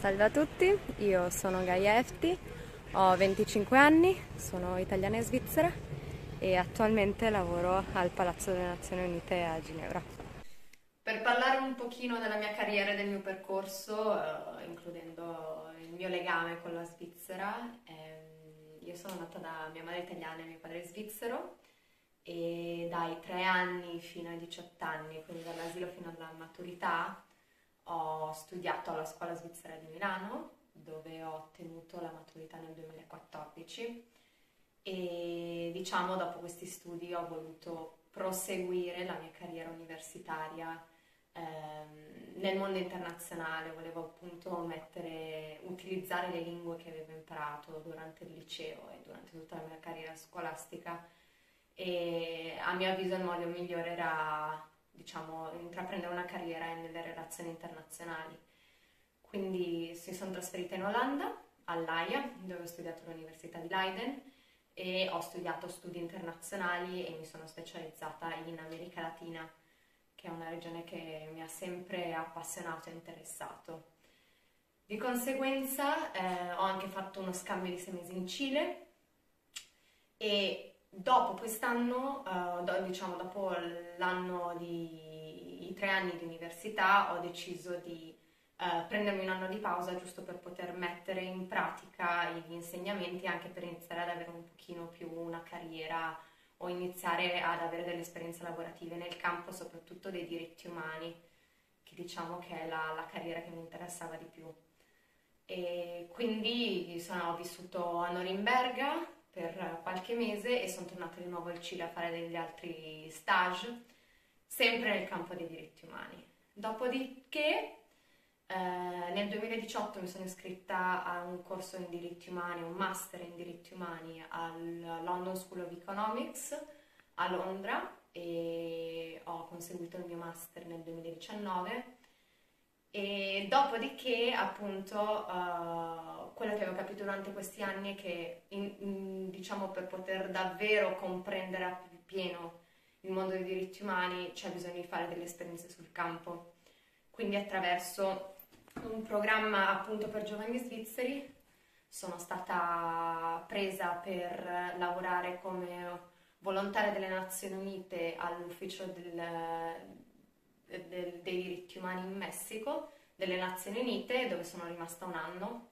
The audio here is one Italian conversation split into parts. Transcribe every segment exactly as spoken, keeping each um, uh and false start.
Salve a tutti, io sono Gaia Efti, ho venticinque anni, sono italiana e svizzera e attualmente lavoro al Palazzo delle Nazioni Unite a Ginevra. Per parlare un pochino della mia carriera e del mio percorso, eh, includendo il mio legame con la Svizzera, ehm, io sono nata da mia madre italiana e mio padre svizzero e dai tre anni fino ai diciotto anni, quindi dall'asilo fino alla maturità, ho studiato alla Scuola Svizzera di Milano, dove ho ottenuto la maturità nel duemilaquattordici e diciamo dopo questi studi ho voluto proseguire la mia carriera universitaria ehm, nel mondo internazionale. Volevo appunto mettere, utilizzare le lingue che avevo imparato durante il liceo e durante tutta la mia carriera scolastica, e a mio avviso il modo migliore era, diciamo, intraprendere una carriera nelle relazioni internazionali. Quindi mi sono trasferita in Olanda, all'Aia, dove ho studiato all'Università di Leiden e ho studiato studi internazionali e mi sono specializzata in America Latina, che è una regione che mi ha sempre appassionato e interessato. Di conseguenza eh, ho anche fatto uno scambio di sei mesi in Cile e dopo quest'anno, eh, do- diciamo dopo l'anno di, i tre anni di università, ho deciso di eh, prendermi un anno di pausa giusto per poter mettere in pratica gli insegnamenti, anche per iniziare ad avere un pochino più una carriera o iniziare ad avere delle esperienze lavorative nel campo, soprattutto dei diritti umani, che diciamo che è la, la carriera che mi interessava di più. E quindi sono, ho vissuto a Norimberga per qualche mese e sono tornata di nuovo in Cile a fare degli altri stage, sempre nel campo dei diritti umani. Dopodiché eh, nel duemiladiciotto mi sono iscritta a un corso in diritti umani, un master in diritti umani al London School of Economics a Londra e ho conseguito il mio master nel duemiladiciannove. E dopodiché, appunto, uh, quello che avevo capito durante questi anni è che, in- in- diciamo, per poter davvero comprendere a pieno il mondo dei diritti umani c'è bisogno di fare delle esperienze sul campo. Quindi attraverso un programma appunto per giovani svizzeri sono stata presa per lavorare come volontaria delle Nazioni Unite all'ufficio del- del- dei diritti umani in Messico, delle Nazioni Unite, dove sono rimasta un anno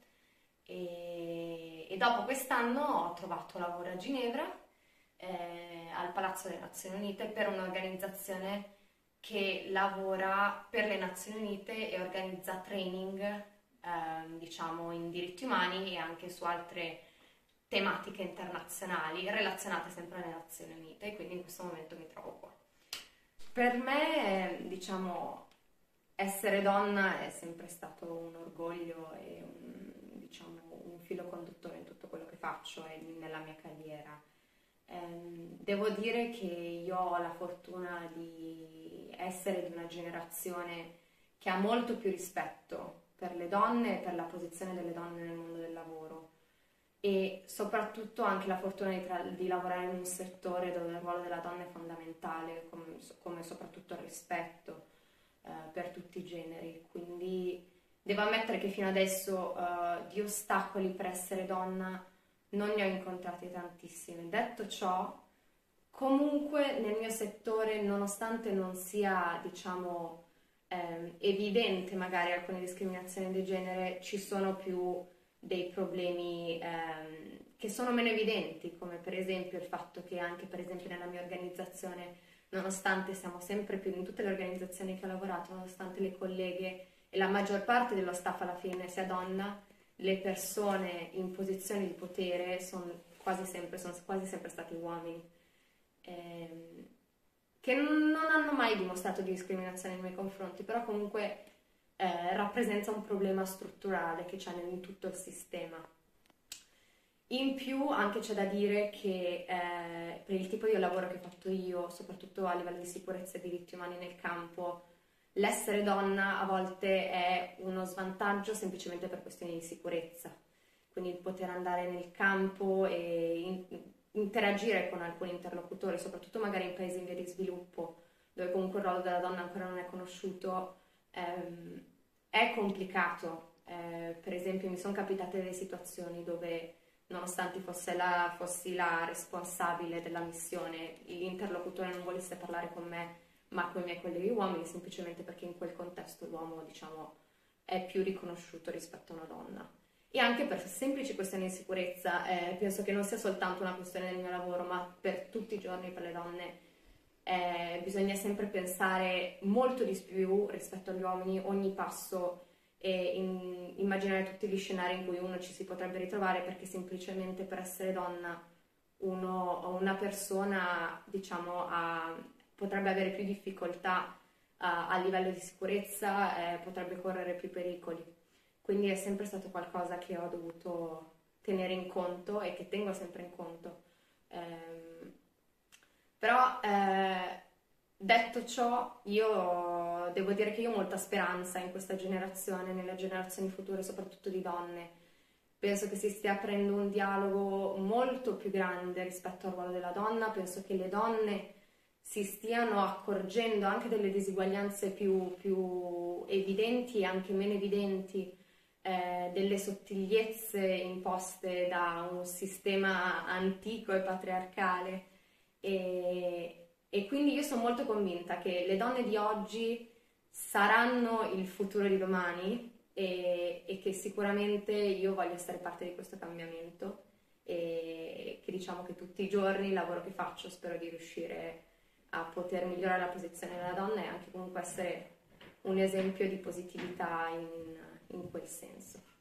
e, e dopo quest'anno ho trovato lavoro a Ginevra, eh, al Palazzo delle Nazioni Unite, per un'organizzazione che lavora per le Nazioni Unite e organizza training, ehm, diciamo, in diritti umani e anche su altre tematiche internazionali relazionate sempre alle Nazioni Unite, e quindi in questo momento mi trovo qua. Per me, eh, diciamo, essere donna è sempre stato un orgoglio e un, diciamo, un filo conduttore in tutto quello che faccio e nella mia carriera. Ehm, devo dire che io ho la fortuna di essere di una generazione che ha molto più rispetto per le donne e per la posizione delle donne nel mondo del lavoro, e soprattutto anche la fortuna di, tra- di lavorare in un settore dove il ruolo della donna è fondamentale, come, come soprattutto il rispetto eh, per tutti i generi. Quindi devo ammettere che fino adesso eh, di ostacoli per essere donna non ne ho incontrati tantissimi. Detto ciò, comunque nel mio settore, nonostante non sia, diciamo, ehm, evidente magari alcune discriminazioni di genere, ci sono più dei problemi ehm, che sono meno evidenti, come per esempio il fatto che anche per esempio nella mia organizzazione, nonostante siamo sempre più, in tutte le organizzazioni che ho lavorato, nonostante le colleghe e la maggior parte dello staff alla fine sia donna, le persone in posizioni di potere sono quasi sempre, sono quasi sempre stati uomini, ehm, che non hanno mai dimostrato di discriminazione nei miei confronti, però comunque eh, rappresenta un problema strutturale che c'è in tutto il sistema. In più anche c'è da dire che eh, per il tipo di lavoro che ho fatto io, soprattutto a livello di sicurezza e diritti umani nel campo, l'essere donna a volte è uno svantaggio semplicemente per questioni di sicurezza. Quindi il poter andare nel campo e in- interagire con alcuni interlocutori, soprattutto magari in paesi in via di sviluppo, dove comunque il ruolo della donna ancora non è conosciuto, ehm, è complicato Eh, per esempio mi sono capitate delle situazioni dove, nonostante fosse la, fossi la responsabile della missione, l'interlocutore non volesse parlare con me ma con i miei colleghi uomini, semplicemente perché in quel contesto l'uomo, diciamo, è più riconosciuto rispetto a una donna. E anche per semplici questioni di sicurezza, eh, penso che non sia soltanto una questione del mio lavoro, ma per tutti i giorni per le donne eh, bisogna sempre pensare molto di più rispetto agli uomini ogni passo e in, immaginare tutti gli scenari in cui uno ci si potrebbe ritrovare, perché semplicemente per essere donna uno o una persona, diciamo, ha, potrebbe avere più difficoltà a, a livello di sicurezza, eh, potrebbe correre più pericoli. Quindi è sempre stato qualcosa che ho dovuto tenere in conto e che tengo sempre in conto. Ehm, però eh, detto ciò, io devo dire che io ho molta speranza in questa generazione, nelle generazioni future, soprattutto di donne. Penso che si stia aprendo un dialogo molto più grande rispetto al ruolo della donna, penso che le donne si stiano accorgendo anche delle disuguaglianze più, più evidenti e anche meno evidenti, eh, delle sottigliezze imposte da un sistema antico e patriarcale. E, e quindi io sono molto convinta che le donne di oggi saranno il futuro di domani e, e che sicuramente io voglio essere parte di questo cambiamento e che diciamo che tutti i giorni il lavoro che faccio spero di riuscire a poter migliorare la posizione della donna e anche comunque essere un esempio di positività in, in quel senso.